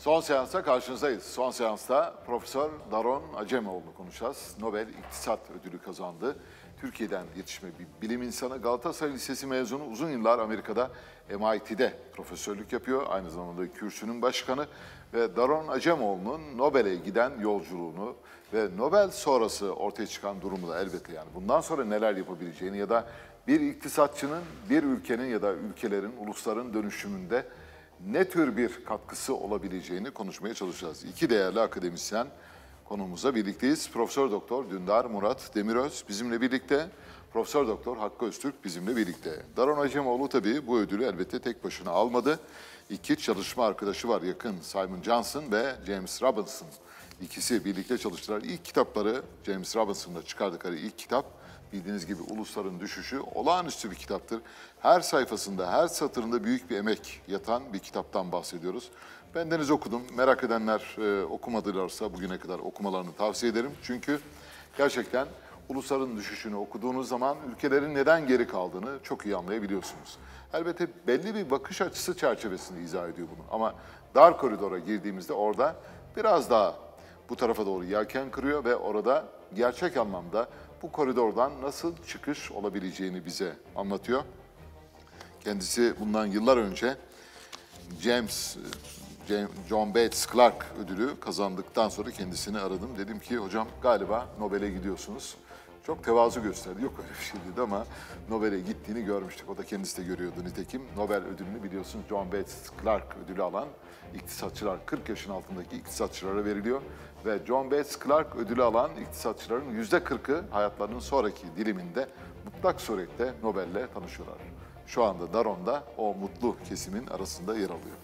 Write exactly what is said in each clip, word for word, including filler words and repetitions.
Son seansta karşınızdayız. Son seansta Profesör Daron Acemoğlu'nu konuşacağız. Nobel İktisat Ödülü kazandı. Türkiye'den yetişme bir bilim insanı. Galatasaray Lisesi mezunu, uzun yıllar Amerika'da M I T'de profesörlük yapıyor. Aynı zamanda kürsünün başkanı. Ve Daron Acemoğlu'nun Nobel'e giden yolculuğunu ve Nobel sonrası ortaya çıkan durumu da elbette yani bundan sonra neler yapabileceğini ya da bir iktisatçının bir ülkenin ya da ülkelerin, ulusların dönüşümünde ne tür bir katkısı olabileceğini konuşmaya çalışacağız. İki değerli akademisyen konumuzla birlikteyiz. Profesör Doktor Dündar Murat Demiröz bizimle birlikte. Profesör Doktor Hakkı Öztürk bizimle birlikte. Daron Acemoğlu tabii bu ödülü elbette tek başına almadı. İki çalışma arkadaşı var yakın, Simon Johnson ve James Robinson. İkisi birlikte çalıştılar. İlk kitapları James Robinson'la çıkardıkları ilk kitap, bildiğiniz gibi Ulusların Düşüşü, olağanüstü bir kitaptır. Her sayfasında, her satırında büyük bir emek yatan bir kitaptan bahsediyoruz. Bendeniz okudum. Merak edenler e, okumadılarsa bugüne kadar okumalarını tavsiye ederim. Çünkü gerçekten Ulusların Düşüşü'nü okuduğunuz zaman ülkelerin neden geri kaldığını çok iyi anlayabiliyorsunuz. Elbette belli bir bakış açısı çerçevesinde izah ediyor bunu. Ama dar koridora girdiğimizde orada biraz daha bu tarafa doğru yelken kırıyor ve orada gerçek anlamda bu koridordan nasıl çıkış olabileceğini bize anlatıyor. Kendisi bundan yıllar önce James, John Bates Clark ödülü kazandıktan sonra kendisini aradım. Dedim ki hocam galiba Nobel'e gidiyorsunuz. Çok tevazu gösterdi. Yok öyle bir şey dedi ama Nobel'e gittiğini görmüştük. O da kendisi de görüyordu nitekim. Nobel ödülünü biliyorsunuz John Bates Clark ödülü alan iktisatçılar, kırk yaşın altındaki iktisatçılara veriliyor. Ve John Bates Clark ödülü alan iktisatçıların yüzde kırkı hayatlarının sonraki diliminde mutlak surette Nobel'le tanışıyorlar. Şu anda Daron da o mutlu kesimin arasında yer alıyor.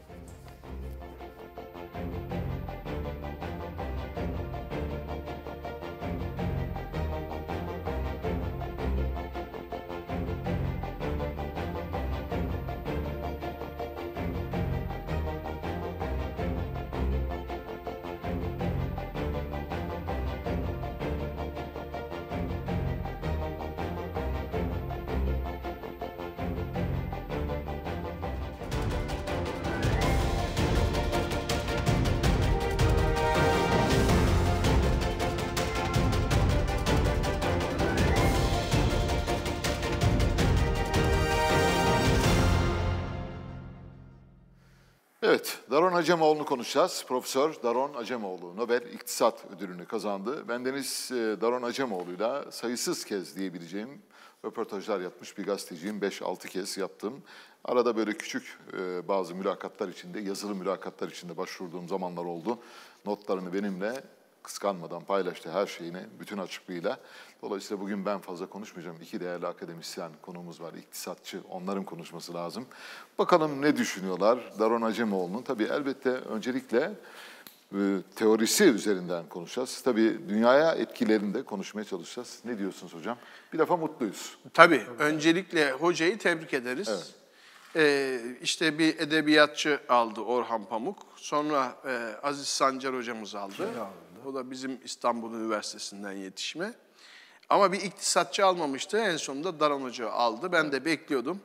Evet, Daron Acemoğlu'nu konuşacağız. Profesör Daron Acemoğlu Nobel İktisat Ödülünü kazandı. Bendeniz Daron Acemoğlu'yla sayısız kez diyebileceğim röportajlar yapmış bir gazeteciyim. beş altı kez yaptım. Arada böyle küçük bazı mülakatlar içinde, yazılı mülakatlar içinde başvurduğum zamanlar oldu. Notlarını benimle kıskanmadan paylaştı her şeyini, bütün açıklığıyla. Dolayısıyla bugün ben fazla konuşmayacağım. İki değerli akademisyen konuğumuz var, iktisatçı. Onların konuşması lazım. Bakalım ne düşünüyorlar Daron Acemoğlu'nun? Tabii elbette öncelikle e, teorisi üzerinden konuşacağız. Tabii dünyaya etkilerini de konuşmaya çalışacağız. Ne diyorsunuz hocam? Bir defa mutluyuz. Tabii. Öncelikle hocayı tebrik ederiz. Evet. Ee, işte bir edebiyatçı aldı Orhan Pamuk. Sonra e, Aziz Sancar hocamız aldı. O da bizim İstanbul Üniversitesi'nden yetişme. Ama bir iktisatçı almamıştı. En sonunda Daron Hoca aldı. Ben de bekliyordum.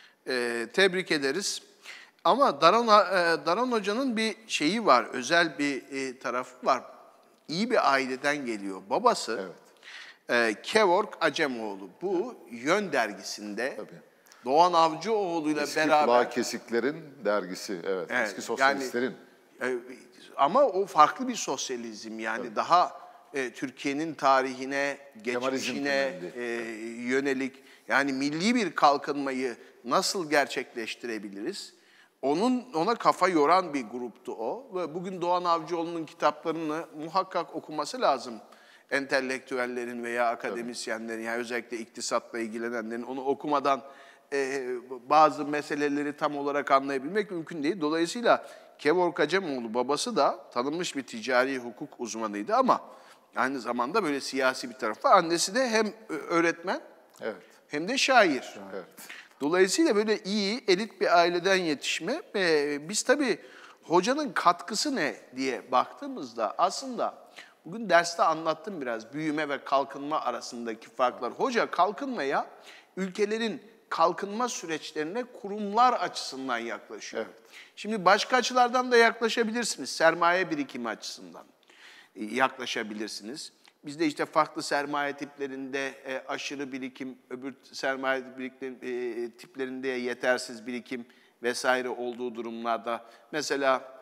Ee, tebrik ederiz. Ama Daron, e, Daron Hoca'nın bir şeyi var. Özel bir e, tarafı var. İyi bir aileden geliyor. Babası Evet. e, Kevork Acemoğlu. Bu Yön dergisinde Tabii. Doğan Avcıoğlu'yla Eski beraber... kulağı kesiklerin dergisi, evet. Evet, Eski sosyalistlerin. Yani, e, ama o farklı bir sosyalizm. Yani Tabii. daha e, Türkiye'nin tarihine, geçmişine e, yönelik... Yani milli bir kalkınmayı nasıl gerçekleştirebiliriz? Onun ona kafa yoran bir gruptu o. Ve bugün Doğan Avcıoğlu'nun kitaplarını muhakkak okuması lazım. Entelektüellerin veya akademisyenlerin, yani özellikle iktisatla ilgilenenlerin onu okumadan e, bazı meseleleri tam olarak anlayabilmek mümkün değil. Dolayısıyla Kevork Acemoğlu babası da tanınmış bir ticari hukuk uzmanıydı ama aynı zamanda böyle siyasi bir tarafı var. Annesi de hem öğretmen evet. hem de şair. Evet. Dolayısıyla böyle iyi, elit bir aileden yetişme. Ee, biz tabii hocanın katkısı ne diye baktığımızda aslında bugün derste anlattım biraz büyüme ve kalkınma arasındaki farklar. Hoca kalkınmaya ülkelerin kalkınma süreçlerine kurumlar açısından yaklaşıyor. Evet. Şimdi başka açılardan da yaklaşabilirsiniz. Sermaye birikimi açısından e, yaklaşabilirsiniz. Bizde işte farklı sermaye tiplerinde e, aşırı birikim, öbür sermaye birikim, e, tiplerinde yetersiz birikim vesaire olduğu durumlarda mesela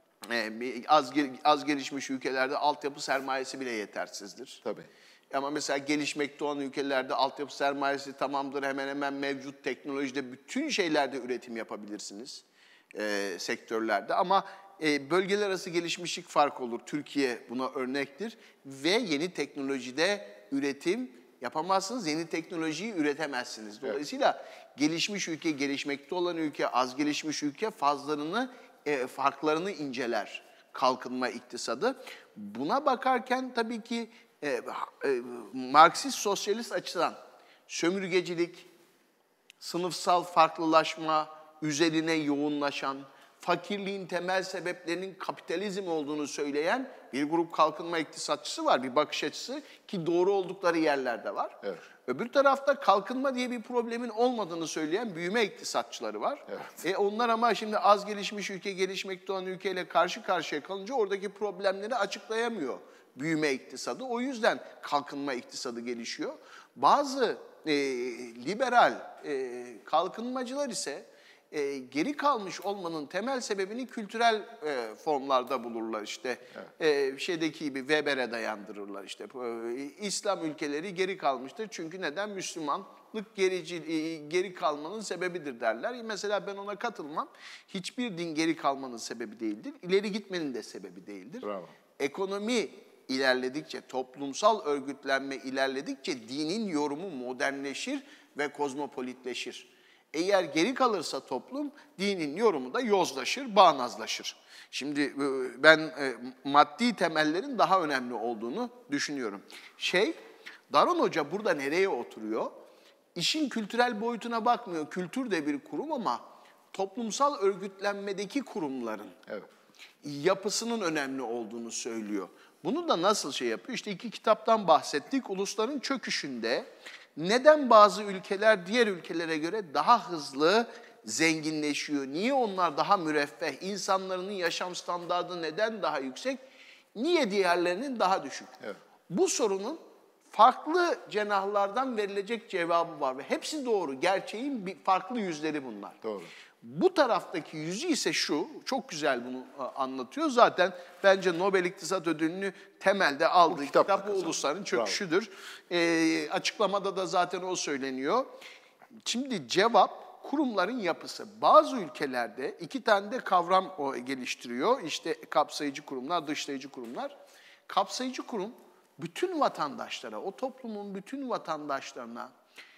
e, az az gelişmiş ülkelerde altyapı sermayesi bile yetersizdir. Tabii. Ama mesela gelişmekte olan ülkelerde altyapı sermayesi tamamdır, hemen hemen mevcut teknolojide bütün şeylerde üretim yapabilirsiniz e, sektörlerde. Ama e, bölgeler arası gelişmişlik fark olur. Türkiye buna örnektir ve yeni teknolojide üretim yapamazsınız, yeni teknolojiyi üretemezsiniz. Dolayısıyla evet. gelişmiş ülke, gelişmekte olan ülke, az gelişmiş ülke fazlarını, e, farklarını inceler kalkınma iktisadı. Buna bakarken tabii ki e, e, Marksist sosyalist açıdan sömürgecilik, sınıfsal farklılaşma üzerine yoğunlaşan, fakirliğin temel sebeplerinin kapitalizm olduğunu söyleyen bir grup kalkınma iktisatçısı var, bir bakış açısı ki doğru oldukları yerlerde var. Evet. Öbür tarafta kalkınma diye bir problemin olmadığını söyleyen büyüme iktisatçıları var. Evet. E onlar ama şimdi az gelişmiş ülke, gelişmekte olan ülkeyle karşı karşıya kalınca oradaki problemleri açıklayamıyor büyüme iktisadı. O yüzden kalkınma iktisadı gelişiyor. Bazı e, liberal e, kalkınmacılar ise E, geri kalmış olmanın temel sebebini kültürel e, formlarda bulurlar işte. Evet. E, şeydeki gibi Weber'e dayandırırlar işte. E, İslam ülkeleri geri kalmıştır çünkü neden? Müslümanlık gerici, e, geri kalmanın sebebidir derler. Mesela ben ona katılmam. Hiçbir din geri kalmanın sebebi değildir. İleri gitmenin de sebebi değildir. Bravo. Ekonomi ilerledikçe, toplumsal örgütlenme ilerledikçe dinin yorumu modernleşir ve kozmopolitleşir. Eğer geri kalırsa toplum, dinin yorumu da yozlaşır, bağnazlaşır. Şimdi ben maddi temellerin daha önemli olduğunu düşünüyorum. Şey, Daron Hoca burada nereye oturuyor? İşin kültürel boyutuna bakmıyor. Kültür de bir kurum ama toplumsal örgütlenmedeki kurumların evet. yapısının önemli olduğunu söylüyor. Bunu da nasıl şey yapıyor? İşte iki kitaptan bahsettik. Ulusların çöküşünde neden bazı ülkeler diğer ülkelere göre daha hızlı zenginleşiyor? Niye onlar daha müreffeh? İnsanların yaşam standardı neden daha yüksek? Niye diğerlerinin daha düşük? Evet. Bu sorunun farklı cenahlardan verilecek cevabı var ve hepsi doğru. Gerçeğin bir farklı yüzleri bunlar. Doğru. Bu taraftaki yüzü ise şu, çok güzel bunu anlatıyor. Zaten bence Nobel İktisat Ödülünü temelde aldığı kitap, kitap bu ulusların çöküşüdür. E, açıklamada da zaten o söyleniyor. Şimdi cevap kurumların yapısı. Bazı ülkelerde iki tane de kavram o geliştiriyor. İşte kapsayıcı kurumlar, dışlayıcı kurumlar. Kapsayıcı kurum bütün vatandaşlara, o toplumun bütün vatandaşlarına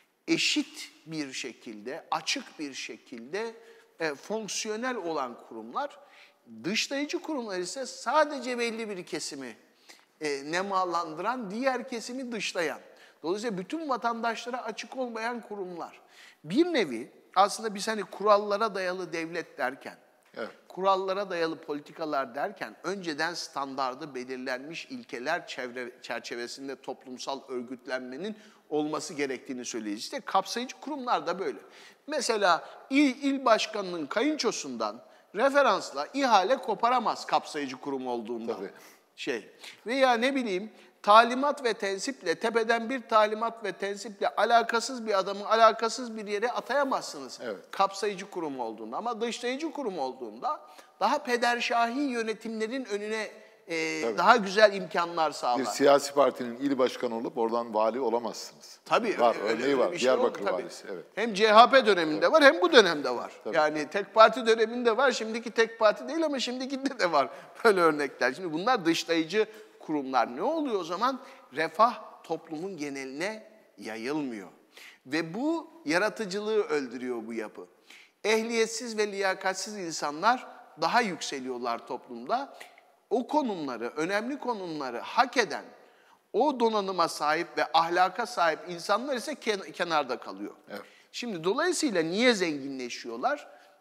eşit bir şekilde, açık bir şekilde e, fonksiyonel olan kurumlar. Dışlayıcı kurumlar ise sadece belli bir kesimi e, nemalandıran, diğer kesimi dışlayan. Dolayısıyla bütün vatandaşlara açık olmayan kurumlar. Bir nevi aslında biz hani kurallara dayalı devlet derken, evet. kurallara dayalı politikalar derken önceden standardı belirlenmiş ilkeler çevre, çerçevesinde toplumsal örgütlenmenin olması gerektiğini söyleyeceğiz. İşte kapsayıcı kurumlar da böyle. Mesela il, il başkanının kayınçosundan referansla ihale koparamaz kapsayıcı kurum olduğunda. Tabii. Şey. Veya ne bileyim talimat ve tensiple, tepeden bir talimat ve tensiple alakasız bir adamı alakasız bir yere atayamazsınız. Evet. Kapsayıcı kurum olduğunda. Ama dışlayıcı kurum olduğunda daha pederşahi yönetimlerin önüne e, daha güzel imkanlar sağlar. Bir siyasi partinin il başkanı olup oradan vali olamazsınız. Tabii. Var, öyle, örneği var. Şey Diyarbakır oldu, valisi. Evet. Hem C H P döneminde evet. var hem bu dönemde var. Tabii. Yani tek parti döneminde var. Şimdiki tek parti değil ama şimdikinde de var böyle örnekler. Şimdi bunlar dışlayıcı kurumlar. Ne oluyor o zaman? Refah toplumun geneline yayılmıyor. Ve bu yaratıcılığı öldürüyor bu yapı. Ehliyetsiz ve liyakatsiz insanlar daha yükseliyorlar toplumda. O konumları, önemli konumları hak eden, o donanıma sahip ve ahlaka sahip insanlar ise ken- kenarda kalıyor. Evet. Şimdi dolayısıyla niye zenginleşiyorlar?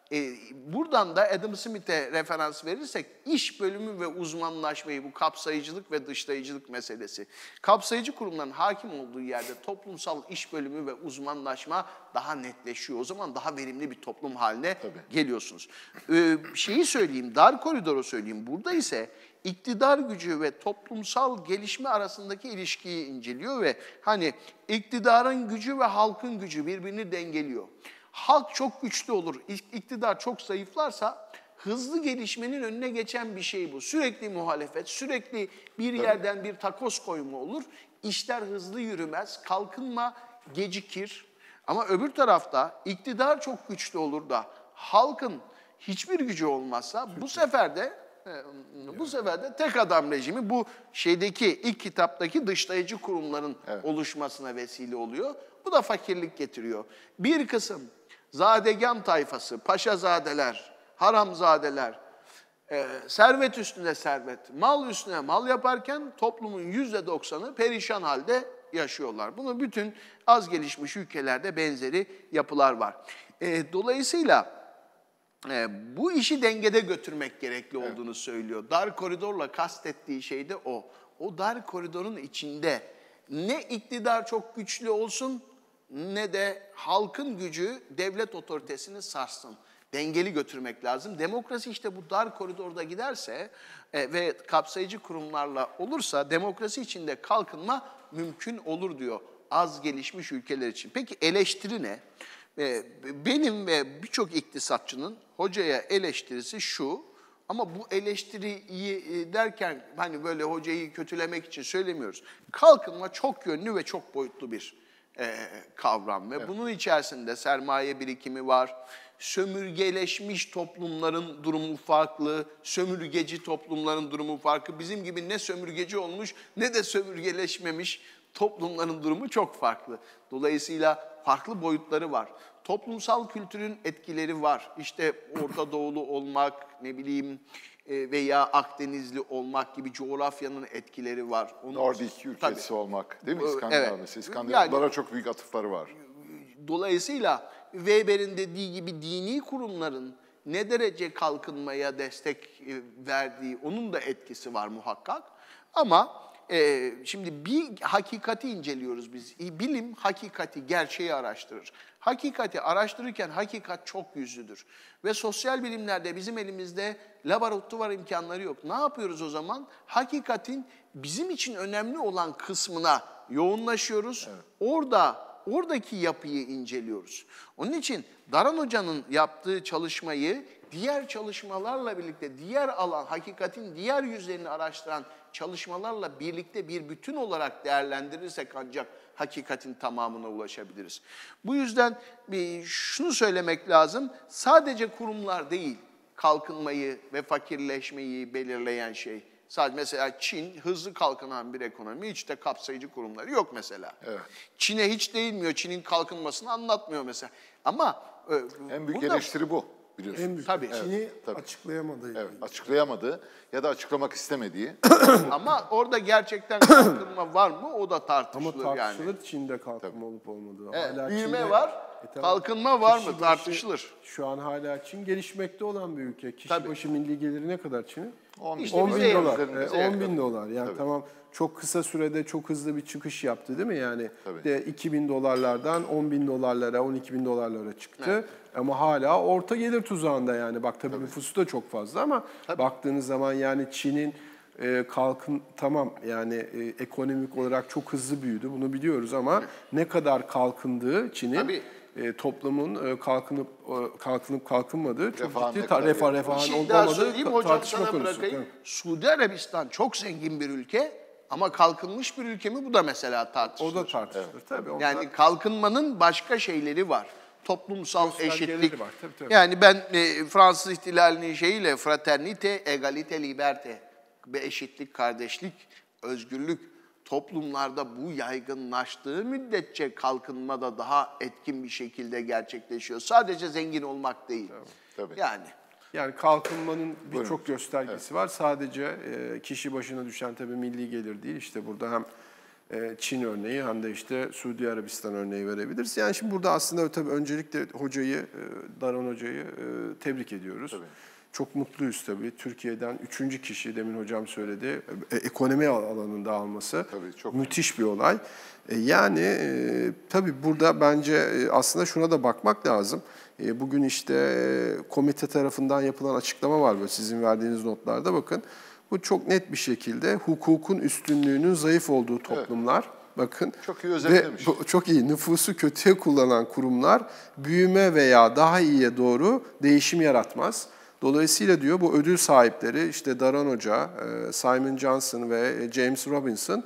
E, buradan da Adam Smith'e referans verirsek iş bölümü ve uzmanlaşmayı, bu kapsayıcılık ve dışlayıcılık meselesi. Kapsayıcı kurumların hakim olduğu yerde toplumsal iş bölümü ve uzmanlaşma daha netleşiyor. O zaman daha verimli bir toplum haline Tabii. geliyorsunuz. Ee, şeyi söyleyeyim, dar koridoru söyleyeyim. Burada ise iktidar gücü ve toplumsal gelişme arasındaki ilişkiyi inceliyor ve hani iktidarın gücü ve halkın gücü birbirini dengeliyor. Halk çok güçlü olur, iktidar çok zayıflarsa hızlı gelişmenin önüne geçen bir şey bu. Sürekli muhalefet, sürekli bir yerden bir takoz koyma olur. İşler hızlı yürümez, kalkınma gecikir. Ama öbür tarafta iktidar çok güçlü olur da halkın hiçbir gücü olmazsa bu sefer de bu sefer de tek adam rejimi bu şeydeki ilk kitaptaki dışlayıcı kurumların evet. oluşmasına vesile oluyor. Bu da fakirlik getiriyor. Bir kısım zadegan tayfası, paşazadeler, haramzadeler, e, servet üstüne servet, mal üstüne mal yaparken toplumun yüzde doksanı perişan halde yaşıyorlar. Bunu bütün az gelişmiş ülkelerde benzeri yapılar var. E, dolayısıyla e, bu işi dengede götürmek gerekli evet. olduğunu söylüyor. Dar koridorla kastettiği şey de o. O dar koridorun içinde ne iktidar çok güçlü olsun ne de halkın gücü devlet otoritesini sarsın. Dengeli götürmek lazım. Demokrasi işte bu dar koridorda giderse e, ve kapsayıcı kurumlarla olursa demokrasi içinde kalkınma mümkün olur diyor az gelişmiş ülkeler için. Peki eleştiri ne? E, benim ve birçok iktisatçının hocaya eleştirisi şu, ama bu eleştiriyi derken hani böyle hocayı kötülemek için söylemiyoruz. Kalkınma çok yönlü ve çok boyutlu bir e, kavram ve evet. bunun içerisinde sermaye birikimi var. Sömürgeleşmiş toplumların durumu farklı, sömürgeci toplumların durumu farklı. Bizim gibi ne sömürgeci olmuş ne de sömürgeleşmemiş toplumların durumu çok farklı. Dolayısıyla farklı boyutları var. Toplumsal kültürün etkileri var. İşte Orta Doğulu olmak, ne bileyim veya Akdenizli olmak gibi coğrafyanın etkileri var. Onun Nordik ülkesi tabii. olmak değil mi? İskandinav evet. mesela. İskandinavlara yani, çok büyük atıfları var. Dolayısıyla Weber'in dediği gibi dini kurumların ne derece kalkınmaya destek verdiği, onun da etkisi var muhakkak. Ama e, şimdi bir hakikati inceliyoruz biz. Bilim hakikati, gerçeği araştırır. Hakikati araştırırken hakikat çok yüzlüdür. Ve sosyal bilimlerde bizim elimizde laboratuvar imkanları yok. Ne yapıyoruz o zaman? Hakikatin bizim için önemli olan kısmına yoğunlaşıyoruz. Evet. Orada Oradaki yapıyı inceliyoruz. Onun için Daran Hoca'nın yaptığı çalışmayı diğer çalışmalarla birlikte, diğer alan, hakikatin diğer yüzlerini araştıran çalışmalarla birlikte bir bütün olarak değerlendirirsek ancak hakikatin tamamına ulaşabiliriz. Bu yüzden bir şunu söylemek lazım, sadece kurumlar değil kalkınmayı ve fakirleşmeyi belirleyen şey. Sadece mesela Çin hızlı kalkınan bir ekonomi, hiç de kapsayıcı kurumları yok mesela. Evet. Çin'e hiç değinmiyor, Çin'in kalkınmasını anlatmıyor mesela. Ama en büyük burada, eleştiri bu biliyorsun. En büyük, tabii. Çin'i evet, tabii. açıklayamadığı. Evet, açıklayamadığı ya da açıklamak istemediği. Ama orada gerçekten kalkınma var mı? O da tartışılır yani. Ama tartışılır yani. Çin'de kalkınma tabii. olup olmadığı. Evet, hala büyüme Çin'de, var, e, tamam. kalkınma var mı? Tartışılır. Şu an hala Çin gelişmekte olan bir ülke. Kişi tabii. başı milli geliri ne kadar Çin'in? on bin, işte on bin dolar. E, on bin yakın. dolar. Yani tabii. Tamam çok kısa sürede çok hızlı bir çıkış yaptı değil mi? Yani tabii. de iki bin dolarlardan on bin dolarlara, on iki bin dolarlara çıktı. Evet. Ama hala orta gelir tuzağında yani. Bak tabii, tabii. nüfusu da çok fazla ama tabii. baktığınız zaman yani Çin'in e, kalkın tamam yani e, ekonomik olarak çok hızlı büyüdü. Bunu biliyoruz ama evet. ne kadar kalkındığı Çin'in e, toplumun e, kalkınıp e, kalkınıp kalkınmadığı çok refahın ciddi ta, refah refahın olmadığı ta, tartışma konusu. Evet. Suudi Arabistan çok zengin bir ülke ama kalkınmış bir ülke mi? Bu da mesela tartışılır. O da tartışılır evet. tabii. Yani onlar... kalkınmanın başka şeyleri var. Toplumsal eşitlik. Var, tabii, tabii. Yani ben e, Fransız ihtilalinin şeyiyle fraternite, egalite, liberte ve eşitlik, kardeşlik, özgürlük toplumlarda bu yaygınlaştığı müddetçe kalkınma da daha etkin bir şekilde gerçekleşiyor. Sadece zengin olmak değil. Tabii, tabii. Yani. Yani kalkınmanın birçok göstergesi evet. var. Sadece e, kişi başına düşen tabii milli gelir değil. İşte burada hem Çin örneği hem de işte Suudi Arabistan örneği verebiliriz. Yani şimdi burada aslında tabii öncelikle hocayı, Daron Hoca'yı tebrik ediyoruz. Tabii. Çok mutluyuz tabii. Türkiye'den üçüncü kişi, demin hocam söyledi, ekonomi alanında alması tabii, çok müthiş bir olay. Yani tabii burada bence aslında şuna da bakmak lazım. Bugün işte komite tarafından yapılan açıklama var böyle sizin verdiğiniz notlarda bakın. Bu çok net bir şekilde hukukun üstünlüğünün zayıf olduğu toplumlar. Evet. Bakın. Çok iyi özetlemiş. Çok iyi. Nüfusu kötüye kullanan kurumlar büyüme veya daha iyiye doğru değişim yaratmaz. Dolayısıyla diyor bu ödül sahipleri işte Daron Hoca, Simon Johnson ve James Robinson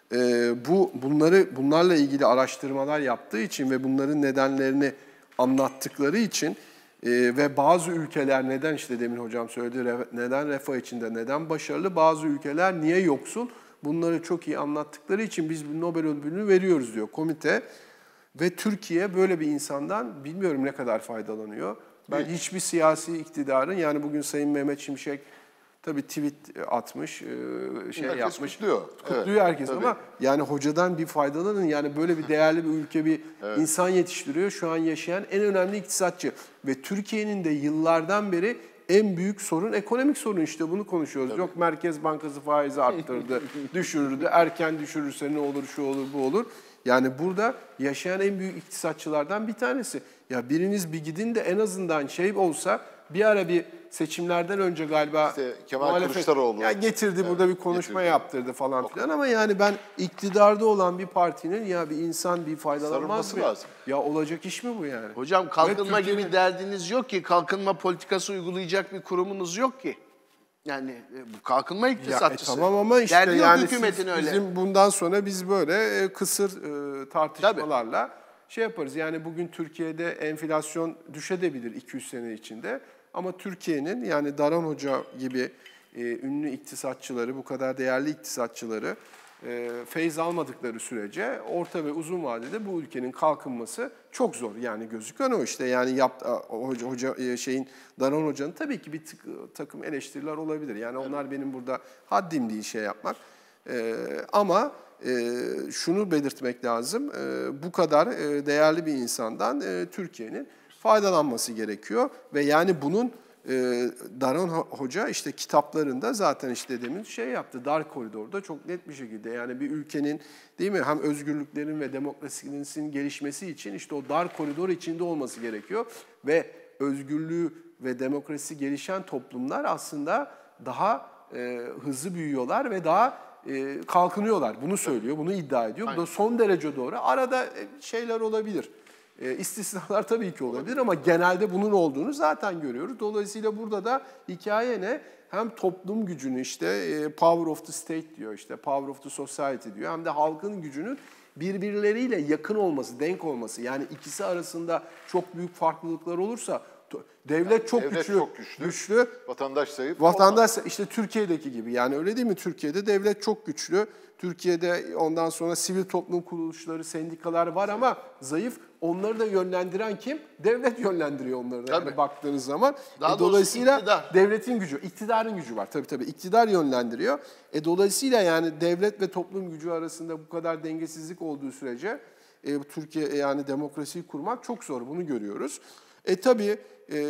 bu bunları bunlarla ilgili araştırmalar yaptığı için ve bunların nedenlerini anlattıkları için Ee, ve bazı ülkeler neden işte demin hocam söyledi, neden refah içinde, neden başarılı, bazı ülkeler niye yoksul, bunları çok iyi anlattıkları için biz bu Nobel ödülünü veriyoruz diyor komite. Ve Türkiye böyle bir insandan bilmiyorum ne kadar faydalanıyor. Ben evet. hiçbir siyasi iktidarın, yani bugün Sayın Mehmet Şimşek tabii tweet atmış, şey herkes yapmış. Kutluyor. Kutluyor evet, herkes tabii. ama yani hocadan bir faydalanın. Yani böyle bir değerli bir ülke bir evet. insan yetiştiriyor. Şu an yaşayan en önemli iktisatçı. Ve Türkiye'nin de yıllardan beri en büyük sorun ekonomik sorun, işte bunu konuşuyoruz. Tabii. Yok Merkez Bankası faizi arttırdı, düşürürdü, erken düşürürse ne olur, şu olur, bu olur. Yani burada yaşayan en büyük iktisatçılardan bir tanesi. Ya biriniz bir gidin de en azından şey olsa, bir ara bir seçimlerden önce galiba işte Kemal Kılıçdaroğlu ya getirdi evet, burada bir konuşma getirdi. yaptırdı falan o filan, ama yani ben iktidarda olan bir partinin ya bir insan bir faydalanmaz mı? Lazım. Ya olacak iş mi bu yani? Hocam kalkınma gibi bir derdiniz yok ki, kalkınma politikası uygulayacak bir kurumunuz yok ki. Yani bu kalkınma iktisatçısı. Ya, e, tamam ama işte derdi yani hükümetin siz, öyle. Bizim bundan sonra biz böyle kısır e, tartışmalarla Tabii. şey yaparız. Yani bugün Türkiye'de enflasyon düşebilir iki üç sene içinde. Ama Türkiye'nin, yani Daron Hoca gibi e, ünlü iktisatçıları, bu kadar değerli iktisatçıları e, feyz almadıkları sürece orta ve uzun vadede bu ülkenin kalkınması çok zor. Yani gözüken o işte. Yani yaptı, hoca, hoca şeyin Daron Hoca'nın tabii ki bir tık, takım eleştiriler olabilir. Yani onlar evet. benim burada haddim değil şey yapmak. E, ama e, şunu belirtmek lazım. E, bu kadar e, değerli bir insandan e, Türkiye'nin faydalanması gerekiyor ve yani bunun e, Daron Hoca işte kitaplarında zaten işte demin şey yaptı, Dar Koridor'da çok net bir şekilde, yani bir ülkenin değil mi hem özgürlüklerin ve demokrasinin gelişmesi için işte o dar koridor içinde olması gerekiyor ve özgürlüğü ve demokrasi gelişen toplumlar aslında daha e, hızlı büyüyorlar ve daha e, kalkınıyorlar. Bunu söylüyor, bunu iddia ediyor. Bu da son derece doğru. Arada şeyler olabilir. E, istisnalar tabii ki olabilir ama genelde bunun olduğunu zaten görüyoruz. Dolayısıyla burada da hikaye ne? Hem toplum gücünü işte e, power of the state diyor, işte power of the society diyor. Hem de halkın gücünün birbirleriyle yakın olması, denk olması. Yani ikisi arasında çok büyük farklılıklar olursa devlet yani çok devlet güçlü, çok güçlü, güçlü, vatandaş zayıf. Vatandaş olmaz. işte Türkiye'deki gibi. Yani öyle değil mi? Türkiye'de devlet çok güçlü. Türkiye'de ondan sonra sivil toplum kuruluşları, sendikalar var ama zayıf. Onları da yönlendiren kim? Devlet yönlendiriyor onları da yani baktığınız zaman. E, dolayısıyla iktidar. Devletin gücü, iktidarın gücü var. Tabii tabii iktidar yönlendiriyor. E, dolayısıyla yani devlet ve toplum gücü arasında bu kadar dengesizlik olduğu sürece e, Türkiye yani demokrasiyi kurmak çok zor. Bunu görüyoruz. E tabii e,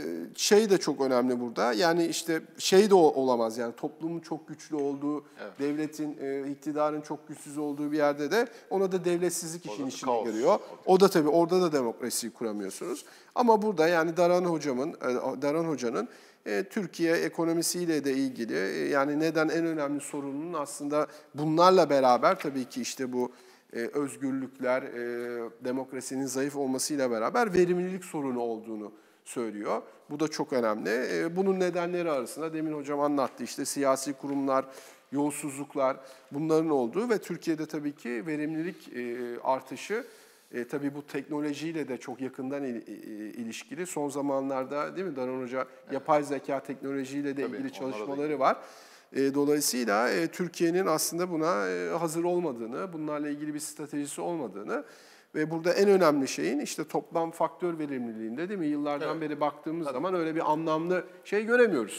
şey de çok önemli burada. Yani işte şey de olamaz yani toplumun çok güçlü olduğu, evet. devletin, e, iktidarın çok güçsüz olduğu bir yerde de ona da devletsizlik işin içine giriyor. O da tabii orada da demokrasiyi kuramıyorsunuz. Ama burada yani Daron Hocam'ın, Daron Hoca'nın e, Türkiye ekonomisiyle de ilgili e, yani neden en önemli sorunun aslında bunlarla beraber tabii ki işte bu Ee, özgürlükler, e, demokrasinin zayıf olmasıyla beraber verimlilik sorunu olduğunu söylüyor. Bu da çok önemli. E, bunun nedenleri arasında demin hocam anlattı işte siyasi kurumlar, yolsuzluklar bunların olduğu ve Türkiye'de tabii ki verimlilik e, artışı e, tabii bu teknolojiyle de çok yakından il, e, ilişkili. Son zamanlarda değil mi Daron Hoca evet. yapay zeka teknolojiyle de tabii, ilgili çalışmaları var. E, dolayısıyla e, Türkiye'nin aslında buna e, hazır olmadığını, bunlarla ilgili bir stratejisi olmadığını ve burada en önemli şeyin işte toplam faktör verimliliğinde değil mi? Yıllardan evet. beri baktığımız evet. zaman öyle bir anlamlı şey göremiyoruz.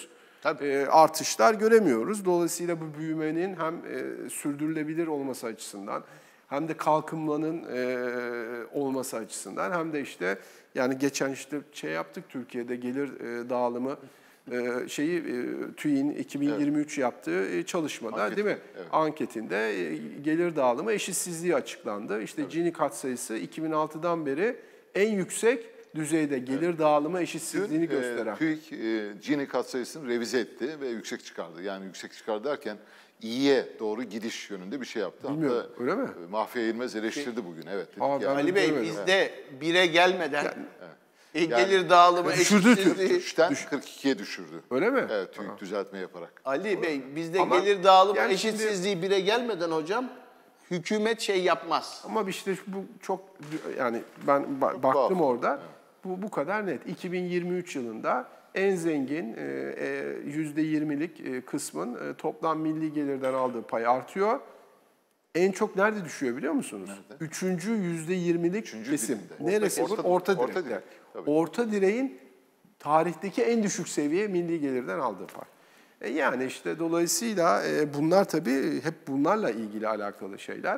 e, artışlar göremiyoruz. Dolayısıyla bu büyümenin hem e, sürdürülebilir olması açısından hem de kalkınmanın e, olması açısından hem de işte yani geçen işte şey yaptık Türkiye'de gelir e, dağılımı e, şeyi e, TÜİ'nin iki bin yirmi üç evet. yaptığı e, çalışmada Anket, değil mi? Evet. Anketinde e, gelir dağılımı eşitsizliği açıklandı. İşte evet. Gini katsayısı iki bin altıdan beri en yüksek düzeyde gelir evet. dağılımı eşitsizliğini Dün, gösteren. E, TÜİK e, Gini katsayısını revize etti ve yüksek çıkardı. Yani yüksek çıkardı derken iyiye doğru gidiş yönünde bir şey yaptı. Bilmiyorum, Hatta öyle mi? Mahfiye İlmez eleştirdi şey, bugün. Evet. Aa, yani. Ali Bey bizde bire gelmeden yani, evet. yani, gelir dağılımı eşitsizliği üçten kırk ikiye düşürdü. Öyle mi? Evet, TÜİK düzeltme yaparak. Ali Bey bizde ama gelir dağılımı yani eşitsizliği şimdi, bire gelmeden hocam hükümet şey yapmaz. Ama işte bu çok yani ben ba- baktım orada. Evet. Bu bu kadar net. iki bin yirmi üç yılında en zengin yüzde yirmilik kısmın toplam milli gelirden aldığı pay artıyor. En çok nerede düşüyor biliyor musunuz? Nerede? Üçüncü yüzde yirmilik Üçüncü kesim. Dilimde. Neresi orta, bu? Orta, orta direkte. Direk, orta direğin tarihteki en düşük seviye milli gelirden aldığı pay. E yani işte dolayısıyla bunlar tabii hep bunlarla ilgili alakalı şeyler.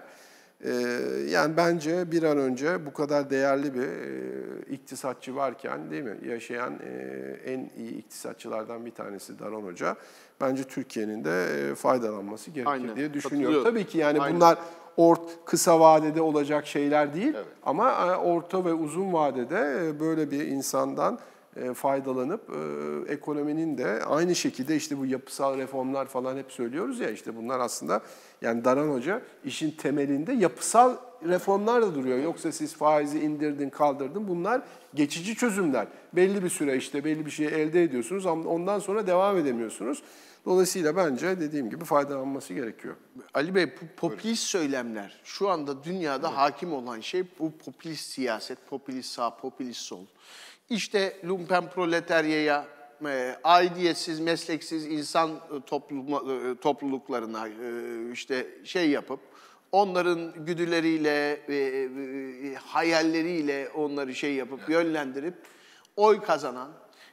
Yani bence bir an önce bu kadar değerli bir iktisatçı varken değil mi? Yaşayan en iyi iktisatçılardan bir tanesi Daron Hoca. Bence Türkiye'nin de faydalanması gerekir Aynen. diye düşünüyorum. Tabii ki yani Aynen. bunlar ort kısa vadede olacak şeyler değil. Evet. Ama orta ve uzun vadede böyle bir insandan faydalanıp ekonominin de aynı şekilde işte bu yapısal reformlar falan hep söylüyoruz ya işte bunlar aslında yani Daron Hoca işin temelinde yapısal reformlar da duruyor. Yoksa siz faizi indirdin, kaldırdın. Bunlar geçici çözümler. Belli bir süre işte belli bir şeyi elde ediyorsunuz ama ondan sonra devam edemiyorsunuz. Dolayısıyla bence dediğim gibi faydalanması gerekiyor. Ali Bey popülist söylemler şu anda dünyada evet. hakim olan şey bu popülist siyaset, popülist sağ, popülist sol. İşte lumpen proletaryaya, e, aidiyetsiz, mesleksiz insan toplum, topluluklarına e, işte şey yapıp onların güdüleriyle, e, e, hayalleriyle onları şey yapıp evet. yönlendirip oy kazanan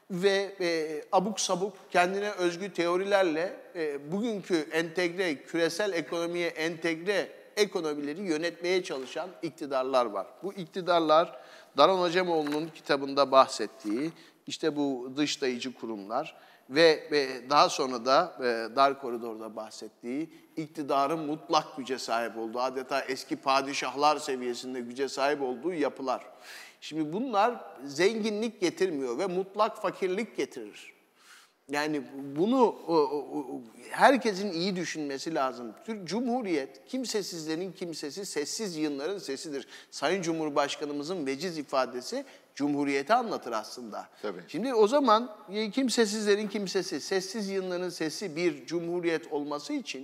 ve e, abuk sabuk kendine özgü teorilerle e, bugünkü entegre, küresel ekonomiye entegre ekonomileri yönetmeye çalışan iktidarlar var. Bu iktidarlar Daron Acemoğlu'nun kitabında bahsettiği işte bu dışlayıcı kurumlar ve, ve daha sonra da e, Dar Koridor'da bahsettiği iktidarın mutlak güce sahip olduğu, adeta eski padişahlar seviyesinde güce sahip olduğu yapılar. Şimdi bunlar zenginlik getirmiyor ve mutlak fakirlik getirir. Yani bunu o, o, herkesin iyi düşünmesi lazım. Türk Cumhuriyet kimsesizlerin kimsesi, sessiz yığınların sesidir. Sayın Cumhurbaşkanımızın veciz ifadesi Cumhuriyeti anlatır aslında. Tabii. Şimdi o zaman kimsesizlerin kimsesi, sessiz yığınların sesi bir cumhuriyet olması için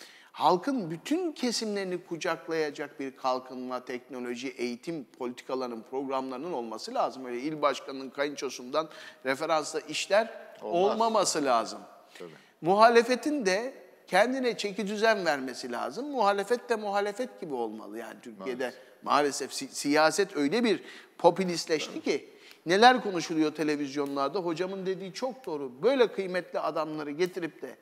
halkın bütün kesimlerini kucaklayacak bir kalkınma, teknoloji, eğitim politikalarının, programlarının olması lazım. Öyle il başkanının kayınçosundan referansla işler Olmaz. olmaması lazım. Tabii. Muhalefetin de kendine çeki düzen vermesi lazım. Muhalefet de muhalefet gibi olmalı yani Türkiye'de. Maalesef, maalesef si- siyaset öyle bir popülistleşti ki neler konuşuluyor televizyonlarda. Hocamın dediği çok doğru. Böyle kıymetli adamları getirip de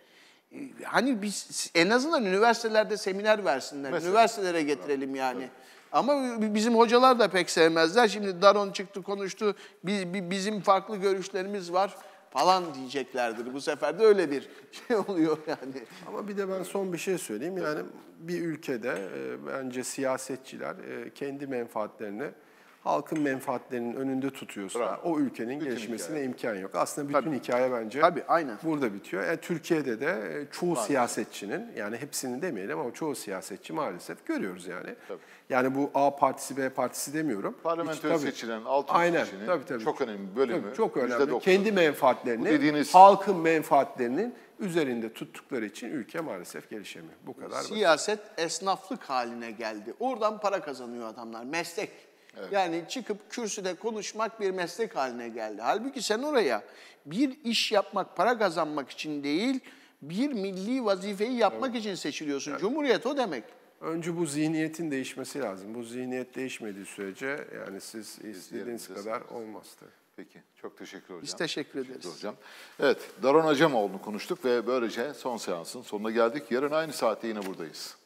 hani biz en azından üniversitelerde seminer versinler. Mesela, üniversitelere getirelim yani. Evet. Ama bizim hocalar da pek sevmezler. Şimdi Daron çıktı konuştu. Biz, bizim farklı görüşlerimiz var falan diyeceklerdir. Bu sefer de öyle bir şey oluyor yani. Ama bir de ben son bir şey söyleyeyim. Yani bir ülkede e, bence siyasetçiler e, kendi menfaatlerini halkın menfaatlerinin önünde tutuyorsa Bravo. o ülkenin bütün gelişmesine hikaye. imkan yok. Aslında bütün Tabii. hikaye bence Tabii, aynen. burada bitiyor. Yani Türkiye'de de çoğu Maalesef. siyasetçinin, yani hepsini demeyelim ama çoğu siyasetçi maalesef görüyoruz yani. Tabii. Yani bu A partisi, B partisi demiyorum. Parlamentoya seçilen altı yüz kişinin tabii, tabii. çok önemli bölümü. Tabii, çok önemli. Kendi menfaatlerini, dediğiniz... halkın menfaatlerinin üzerinde tuttukları için ülke maalesef gelişemiyor. Bu kadar. Siyaset basit. esnaflık haline geldi. Oradan para kazanıyor adamlar. Meslek. Evet. Yani çıkıp kürsüde konuşmak bir meslek haline geldi. Halbuki sen oraya bir iş yapmak, para kazanmak için değil, bir milli vazifeyi yapmak evet. için seçiliyorsun. Evet. Cumhuriyet o demek. Önce bu zihniyetin değişmesi lazım. Bu zihniyet değişmediği sürece yani siz istediğiniz kadar olmaz tabii. Peki, çok teşekkür hocam. Biz teşekkür ederiz. Hocam. Evet, Daron Acemoğlu'nu konuştuk ve böylece son seansın sonuna geldik. Yarın aynı saatte yine buradayız.